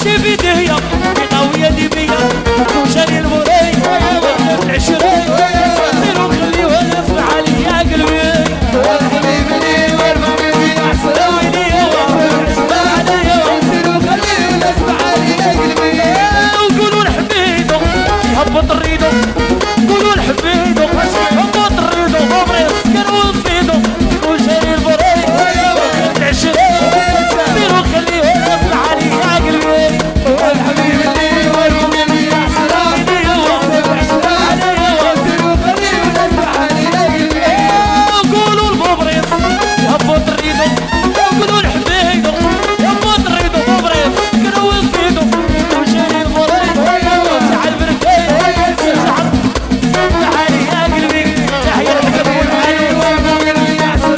اللي بيديا قوية اللي بيا وشاري البوري العشرين سيروا خليوها نفع عليا قلبي والحبيب اللي والمؤمن اللي احسن ويلي اسمع عليا سيروا خليوها نفع عليا قلبي وقولوا لحبيبو يهبط الريدو قولوا لحبيبو يهبط الريدو مبريض كانوا نفيدو وشاري البوري العشرين سيروا خليوها نفع عليا قلبي والحبيب اللي والمؤمن اللي احسن سيروا خليوها نفع عليا قلبي وقولوا المبريض يهبط الريدو وقولوا لحبيبو يهبط الريدو مبريض كانوا نفيدو وشاري البوري زعل بركاي زعل عليا قلبي تحيا الحب والعلي والمؤمن اللي احسن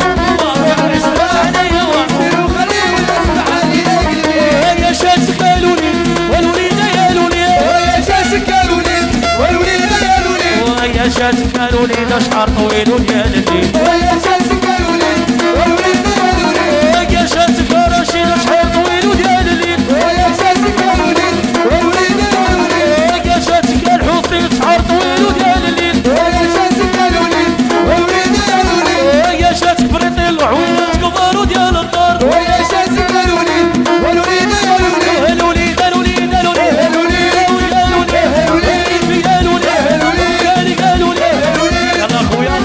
سيروا خليوها نفع عليا قلبي يا شاسك الولي والوليد يا الولي ويا شاسك الوليد والوليد يا الوليد يا شاسك الوليد شعر طويل يا الليل ويا شاسك الوليد والوليد يا الوليد يا شاسك رشيد شعر طويل يا الليل ويا شاسك الوليد والوليد يا الوليد يا شاسك الحوطي شعر طويل يا الليل ويا شاسك الوليد والوليد يا الوليد يا شاسك فريطي العود كبار ديال الدار ويا شاسك الوليد والوليد يا الوليد الوليد الوليد الوليد الوليد يلا اخويا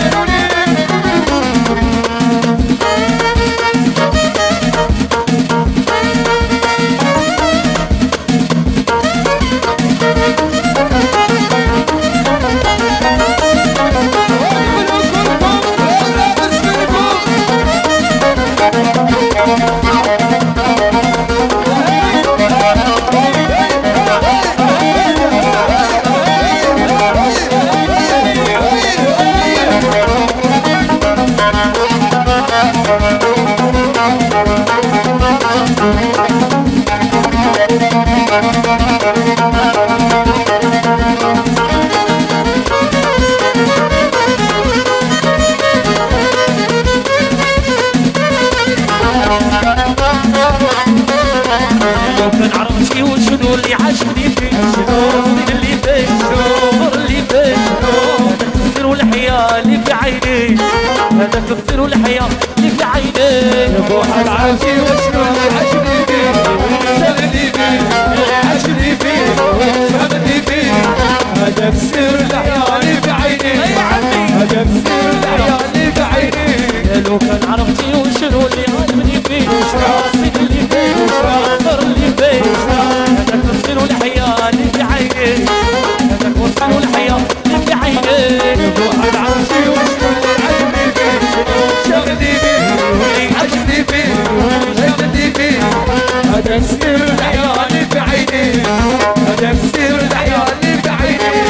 لو كان عرفتي وشنو اللي عجبني فيه اللي فيه اللي فيه هذاك السر والحياة اللي في عيني هذاك السر والحياة اللي في عيني بوح العاشي وشنو اللي عجبني فيه شغلني فيه عجبني فيه شغلني فيه هذا السر الحياة اللي في عيني هذا السر الحياة اللي في عيني لو كان عرفتي وشنو اللي عجبني فيه السر اللي فيه السر اللي فيه هذاك السر والحياة اللي في عيني هذاك السر والحياة اللي في عيني بوح العاشي وشنو اللي عجبني فيه شغلني فيه عجبني فيه شغلني فيه هذا السر الحياة اللي في عيني هذا السر الحياة اللي في عيني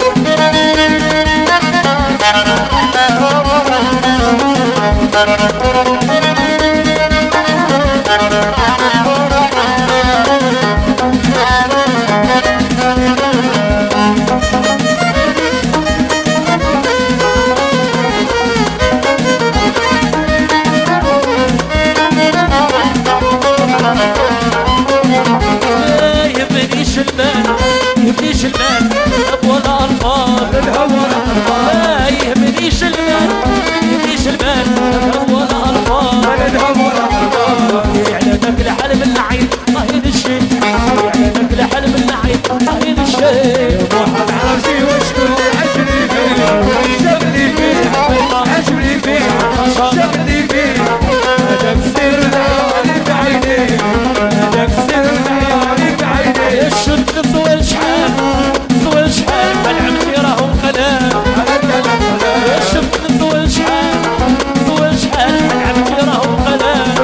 يبنيش المال يبنيش المال ابو الارقام الهوى لا يهمنيش المال يهمنيش المال ابو الارقام الهوى يعني ذاك الحلم اللعين طهين الشيء يعني ذاك الحلم اللعين طهين الشيء واحد عرفتي وشنو عجبني فيه شغلي فيه عجبني فيه شغلي فيه هذا السر الحياة اللي في عيني هذا السر الحياة اللي في عيني الشد طويل شحال طويل شحال العمتي راهم قلال الشد طويل شحال طويل شحال العمتي راهم قلال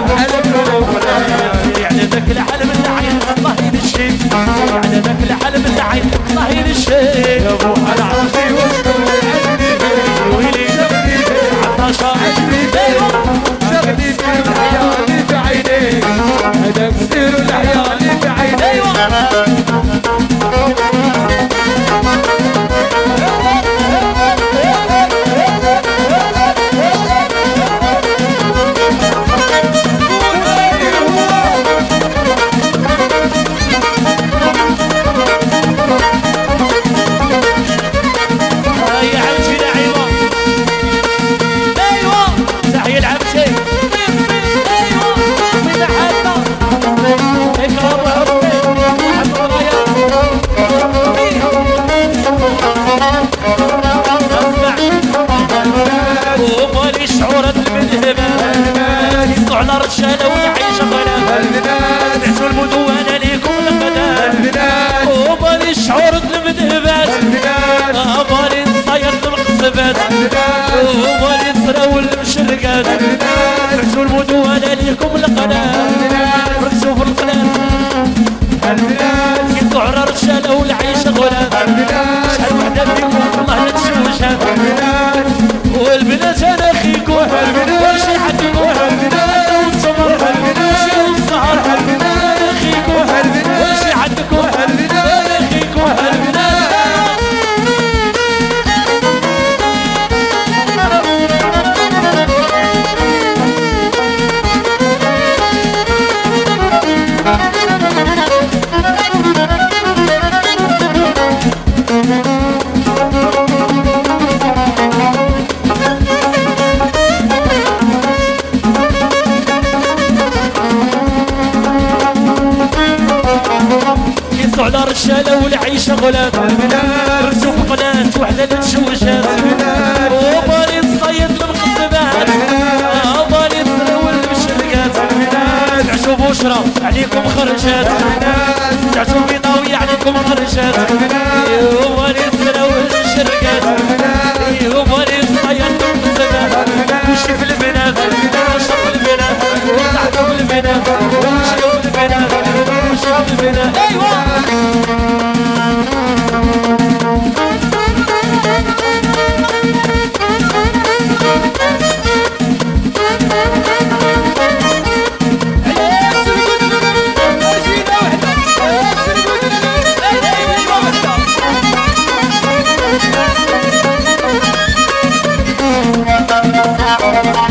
يعني ذاك الحلم اللعين طهين الشيء يعني ذاك الحلم اللعين طهين الشيء يا ابو العرفتي وشنو عجبني فيه ويلي شغلي فيه عطاشة عجبني فيه شغلي فيه الحياة اللي في عيني هذا السر الحياة اللي في عيني المقصبات هما اللي يصراو المشرقات ركزوا المدونة ليكم القناة ركزوا في القناة كنتو على رجالة والعيشة غلات شحال وحدة فيكم والله لا تشوشها والبنات انا خيكم وشي حدكم والصبر وشي السهر انا خيكم وشي حدكم انا خيكم البنات على رجالة والعيشة غلات رسوم قناة وحدة تشوشات وبالي الصيد المقصبات وبالي الصراول المشرقات تعشوا بشرى عليكم خرجات تعشوا بيضاوية عليكم خرجات وبالي الصراول المشرقات وبالي الصيد المقصبات وشي في البنات وشي في البنات وتحكم البنات وشي في البنات وشي في البنات ايوه Thank you.